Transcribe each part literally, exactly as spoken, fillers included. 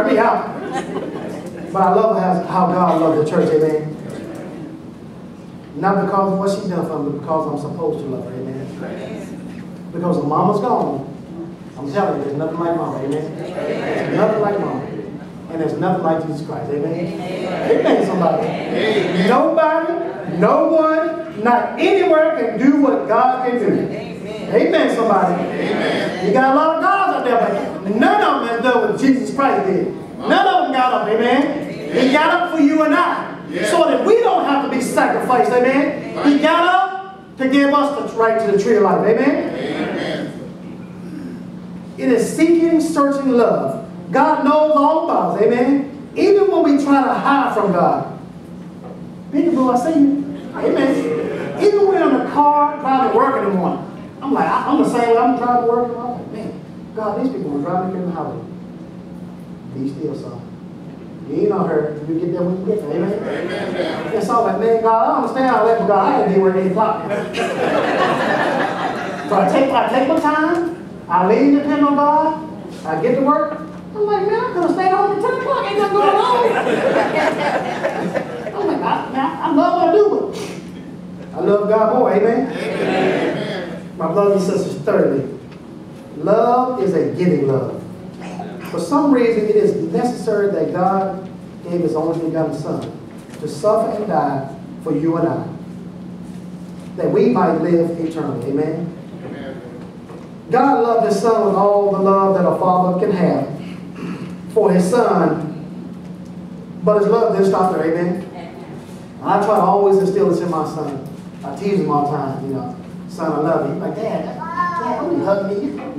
me out. But I love how, how God loves the church, amen. Not because of what she's done for me, but because I'm supposed to love her, amen. Because the mama's gone. I'm telling you, there's nothing like mama, amen. There's nothing like mama. And there's nothing like Jesus Christ, amen. Amen, somebody. Amen. Nobody, no one, not anywhere can do what God can do. Amen, amen somebody. Amen. You got a lot of gods out there, but none of them has done what Jesus Christ did. None of them got up, amen. Amen. He got up for you and I. Yeah. So that we don't have to be sacrificed, amen. Right. He got up to give us the right to the tree of life, amen. Amen. It is seeking, searching love. God knows all about us, amen. Even when we try to hide from God. Peekaboo, I see you. Amen. Even when I'm in the car driving to work in the morning, I'm like, I'm the same way I'm driving to work. I'm like, man, God, these people are driving me in the highway. Be still, son. You ain't on her. You get there when you get there. Amen. Amen. It's all like, man, God, I don't understand how I left God. I had to be where eight o'clock. So I take, I take my time. I lean and depend on God. I get to work. I'm like, man, I could have stayed home at ten o'clock. Ain't nothing going on. I'm like, I, man, I love what I do, but I love God more. Amen. Amen. My brothers and sisters, thirdly, love is a giving love. For some reason, it is necessary that God gave His only begotten Son to suffer and die for you and I, that we might live eternally. Amen? Amen. God loved His Son with all the love that a father can have for His Son, but His love didn't stop there. Amen? And I try to always instill this in my son. I tease him all the time, you know, son, I love you. He's like, Dad, Dad, don't you hug me?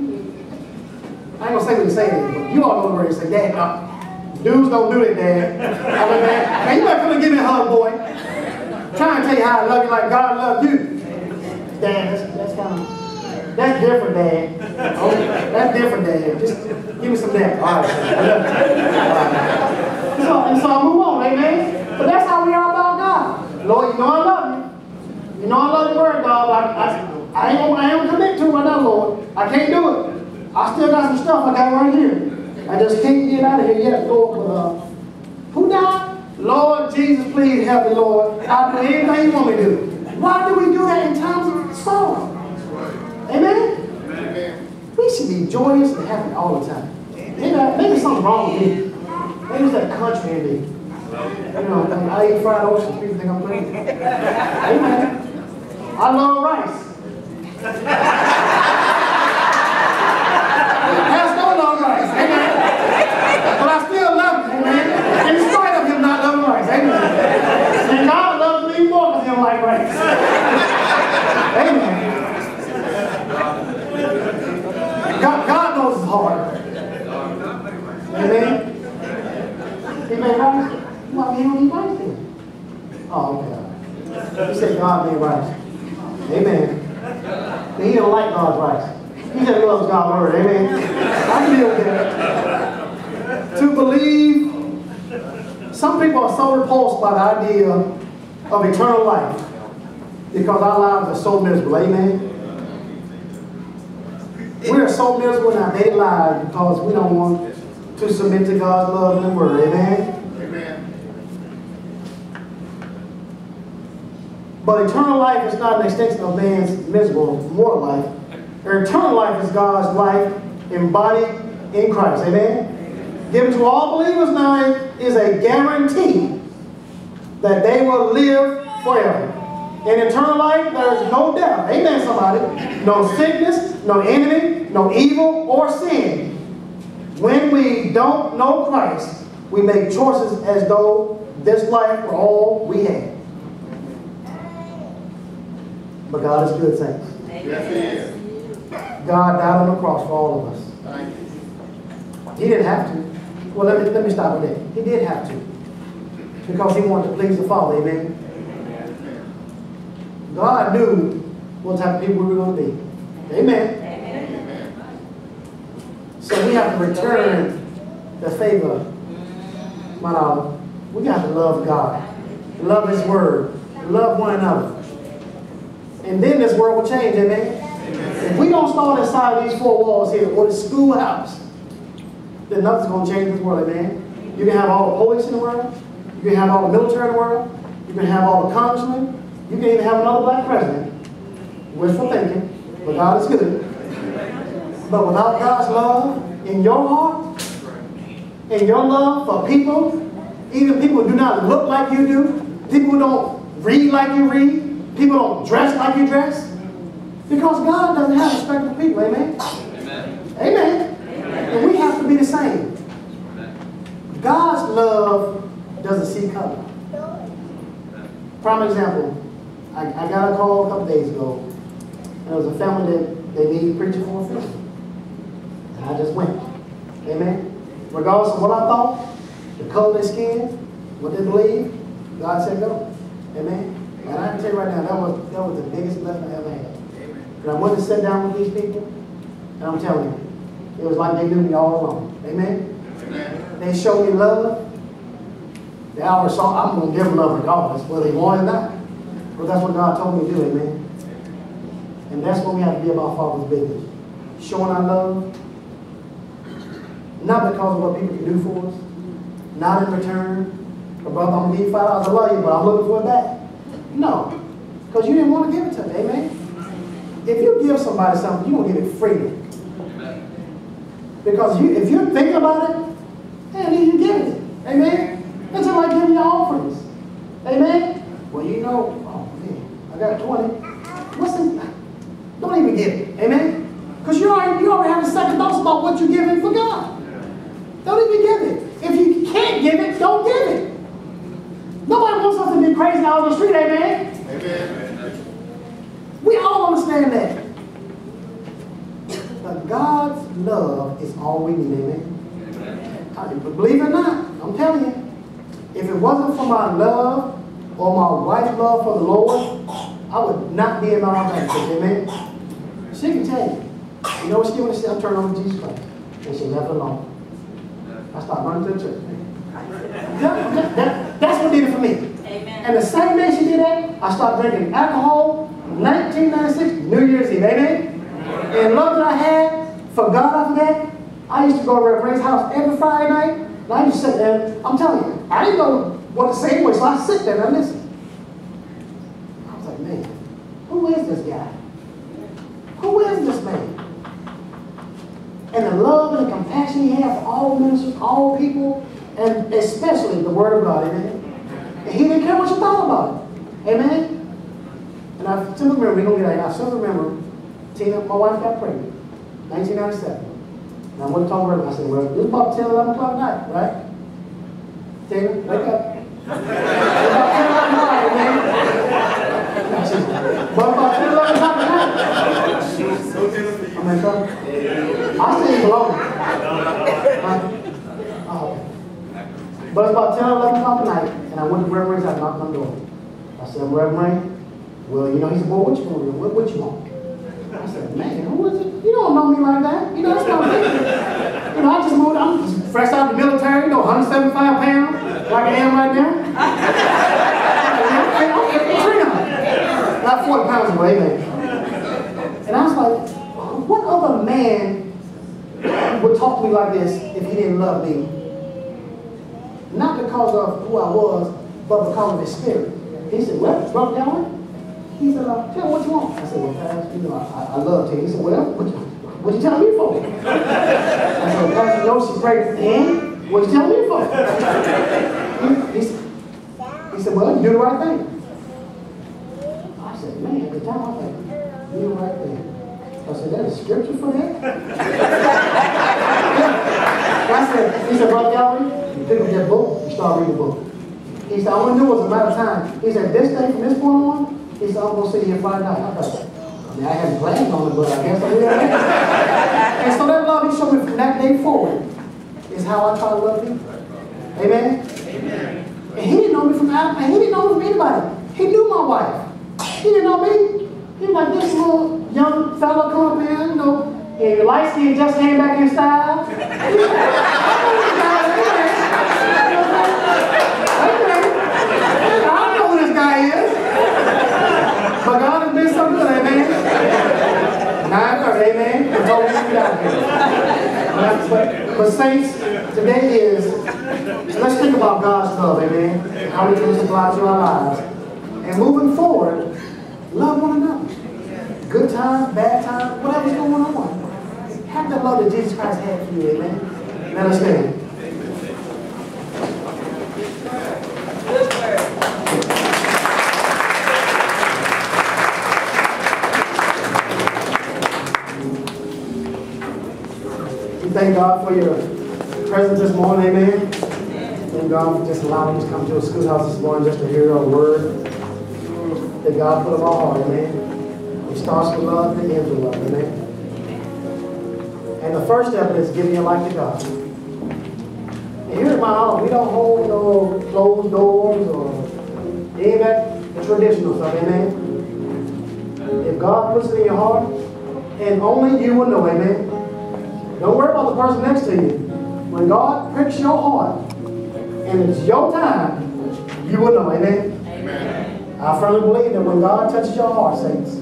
I ain't gonna say what he's saying, but you all know where he said, Dad, no, dudes don't do that, Dad. I mean, man, man, you better come and give me a hug, boy. I'm trying to tell you how I love you like God loved you. Dad, that's, that's kind of, that's different, Dad. Oh, that's different, Dad. Just give me some of that. All right, I love you. So, and so I move on, amen? But that's how we are about God. Lord, you know I love you. You know I love your word, God. I, I, I ain't gonna, I ain't gonna commit to it right now, Lord. I can't do it. I still got some stuff I got right here. I just can't get out of here yet, Lord. But uh, who died? Lord Jesus, please help me, Lord. I'll do anything you want me to do. Why do we do that in times of sorrow? Amen? Amen. We should be joyous and happy all the time. Maybe, maybe something wrong with me. Maybe it's that country in me. You know, I eat fried oysters. People think I'm crazy. Amen. I love rice. But I still love him, amen. In spite of him not loving rice, amen. And God loves me more because he don't like rice. Amen. God, God knows his heart. Amen. He made rice. Well, he don't eat rice then. Oh, okay. You said God made rice. Amen. But he don't like God's rice. He just loves God's word. Amen. I can deal with that. To believe, some people are so repulsed by the idea of eternal life because our lives are so miserable. Amen. We are so miserable in our daily lives because we don't want to submit to God's love and the word. Amen. Amen. But eternal life is not an extension of man's miserable mortal life. Eternal life is God's life embodied in Christ. Amen. Given to all believers now is a guarantee that they will live forever. In eternal life, there is no death. Amen, somebody. No sickness, no enemy, no evil or sin. When we don't know Christ, we make choices as though this life were all we had. But God is good, saints. Yes, He is. God died on the cross for all of us. He didn't have to. Well, let me, let me stop with that. He did have to. Because He wanted to please the Father. Amen. God knew what type of people we were going to be. Amen. Amen. So we have to return the favor. My love. We got to love God. Love His word. Love one another. And then this world will change. Amen. If we don't start inside these four walls here, or the schoolhouse, then nothing's going to change this world, amen? You can have all the police in the world. You can have all the military in the world. You can have all the congressmen. You can even have another black president. Wishful thinking, but God is good. But without God's love in your heart, in your love for people, even people who do not look like you do, people who don't read like you read, people who don't dress like you dress, because God doesn't have respect for people, amen? Amen. Amen. Amen. And we have to be the same. God's love doesn't see color. Prime example, I, I got a call a couple days ago, and it was a family that they needed preaching for a funeral. And I just went. Amen. Regardless of what I thought, the color of their skin, what they believe, God said go. Amen. And I can tell you right now, that was that was the biggest blessing I ever had. And I went to sit down with these people, and I'm telling you, it was like they knew me all along. Amen. Amen. They showed me love. They always saw I'm going to give them love regardless, whether they want it or not. But that's what God told me to do, amen. And that's what we have to be about Father's business. Showing our love, not because of what people can do for us, not in return. But brother, I'm going to give you five dollars, I love you, but I'm looking for it back. No, because you didn't want to give it to me, amen. If you give somebody something, you're going to give it freely. Because you, if you're thinking about it, man, then you give it, amen. It's just like giving your offerings. Amen? Well, you know, oh man, I got twenty. What's the, don't even give it. Amen? Because you already, you already have a second thoughts about what you're giving for God. Don't even give it. If you can't give it, don't give it. Nobody wants us to be crazy out on the street, amen? Amen. We all understand that. But God's love is all we need, amen? I, believe it or not, I'm telling you. If it wasn't for my love or my wife's love for the Lord, I would not be in my own bank. Amen? She can tell you. You know what she did when she said, I'm turning over to Jesus Christ? And she left alone. I started running to the church. That, that, that, that's what did it for me. Amen. And the same day she did that, I started drinking alcohol, nineteen ninety-six, New Year's Eve. Amen? And love that I had for God after that, I used to go to Reverend Ray's house every Friday night. And I used to sit there, I'm telling you, I didn't know what to say anyway, so I sit there and I listen. I was like, man, who is this guy? Who is this man? And the love and the compassion he had for all ministers, all people, and especially the Word of God, amen? And he didn't care what you thought about it, amen? And I still remember, we don't get that, I still remember, Tina, my wife got pregnant, nineteen ninety-seven. And I went to talk to her, I said, well, it was about ten, eleven o'clock at night, right? Tina, wake up. It was about ten, eleven o'clock at night, man. But about ten, eleven o'clock at night. I'm in trouble. I stayed alone. Right? Oh. But it's about ten, eleven o'clock at night, and I went to Reverend Ray's house, knocked on the door. I said, Reverend Ray, well, you know, he said, boy, what you want to do? What, what you want? I said, man, who is it? You don't know me like that. You know, that's not me. You know, I just moved, I'm just fresh out of the military, you know, one hundred seventy-five pounds, like I am right now. I'm not forty pounds away, man. And I was like, what other man would talk to me like this if he didn't love me? Not because of who I was, but because of his spirit. He said, well, Brother Galloway? He said, uh, tell me what you want. I said, well, Pastor, you know, I, I love you. He said, well, what you, what you telling me for? I said, Pastor, you know she's pregnant. And what you telling me for? he, he, said, he said, well, you do the right thing. I said, man, at the time I think, do the right thing. I said, there's a scripture for that? I said, he said, Brother Galloway, you pick up that book, you start reading the book. He said, all I knew was a matter of time. He said, this day from this point on, he said, I'm going to sit here Friday night. I thought, I mean, I hadn't planned on it, but I guess I will. And so that love he showed me from that day forward is how I try to love people. Amen? Amen. And he didn't know me from Adam, and he didn't know me from anybody. He knew my wife. He didn't know me. He was like, this little young fella come up here, you know, and your light skin just came back in style. I don't know who this guy is. But God has been so good, amen. nine thirty, amen. And told me to get out here. But, but saints, Today is, let's think about God's love, amen? How He can supply to our lives. And moving forward, love one another. Good time, bad time, whatever's going on. Have the love that Jesus Christ had for you, amen? Let us stand. We thank God for your presence this morning, amen. Thank God for just allowing us to come to a schoolhouse this morning just to hear a word that God put in our heart, amen. It starts with love and ends with love, amen. And the first step is giving your life to God. And here at my house, we don't hold no closed doors or any of that traditional stuff, amen. If God puts it in your heart, and only you will know, amen. Don't worry about the person next to you. When God pricks your heart, and it's your time, you will know, amen. Amen. I firmly believe that when God touches your heart, saints,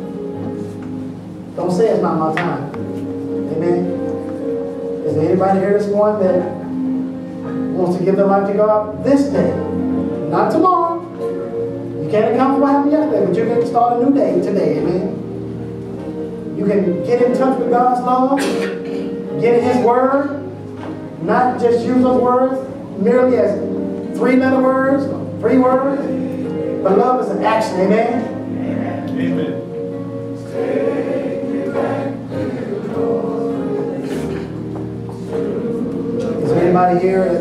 don't say it's not my time. Amen. Is there anybody here this morning that wants to give their life to God this day? Not tomorrow. You can't account for what happened yesterday, but you can start a new day today. Amen. You can get in touch with God's love, get in His Word, not just use those words merely as three-letter words, three words, but love is an action. Amen. Amen. Is there anybody here